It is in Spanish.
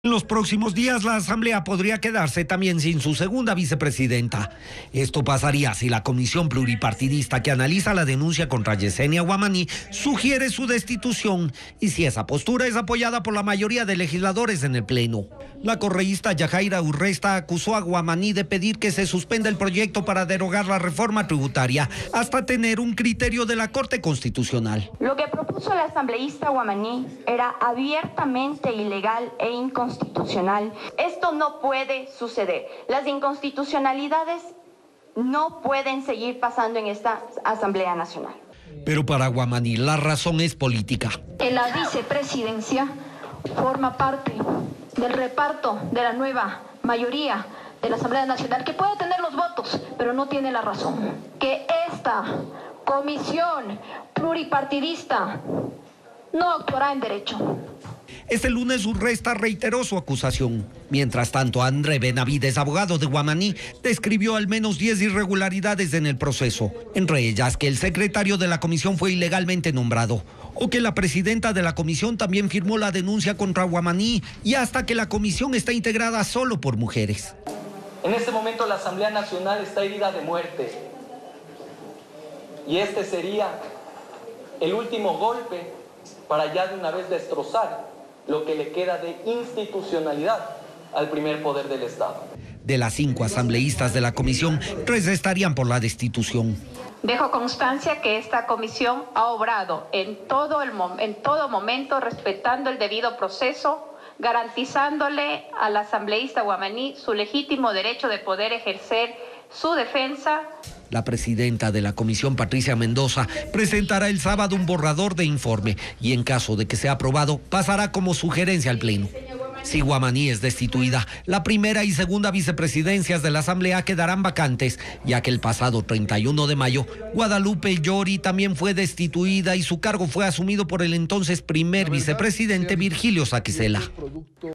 En los próximos días, la Asamblea podría quedarse también sin su segunda vicepresidenta. Esto pasaría si la comisión pluripartidista que analiza la denuncia contra Yesenia Guamaní sugiere su destitución y si esa postura es apoyada por la mayoría de legisladores en el Pleno. La correísta Yajaira Urresta acusó a Guamaní de pedir que se suspenda el proyecto para derogar la reforma tributaria hasta tener un criterio de la Corte Constitucional. Lo que propuso la asambleísta Guamaní era abiertamente ilegal e inconstitucional. Esto no puede suceder. Las inconstitucionalidades no pueden seguir pasando en esta Asamblea Nacional. Pero para Guamaní la razón es política. La vicepresidencia forma parte del reparto de la nueva mayoría de la Asamblea Nacional, que puede tener los votos, pero no tiene la razón. Que esta comisión pluripartidista no actuará en derecho. Este lunes Urresta reiteró su acusación. Mientras tanto, André Benavides, abogado de Guamaní, describió al menos 10 irregularidades en el proceso, entre ellas que el secretario de la comisión fue ilegalmente nombrado, o que la presidenta de la comisión también firmó la denuncia contra Guamaní, y hasta que la comisión está integrada solo por mujeres. En este momento la Asamblea Nacional está herida de muerte, y este sería el último golpe para ya de una vez destrozar lo que le queda de institucionalidad al primer poder del Estado. De las 5 asambleístas de la comisión, 3 estarían por la destitución. Dejo constancia que esta comisión ha obrado en todo momento respetando el debido proceso, garantizándole a la asambleísta Guamaní su legítimo derecho de poder ejercer su defensa. La presidenta de la comisión, Patricia Mendoza, presentará el sábado un borrador de informe y en caso de que sea aprobado, pasará como sugerencia al Pleno. Si Guamaní es destituida, la primera y segunda vicepresidencias de la Asamblea quedarán vacantes, ya que el pasado 31 de mayo, Guadalupe Llori también fue destituida y su cargo fue asumido por el entonces primer vicepresidente Virgilio Saquicela.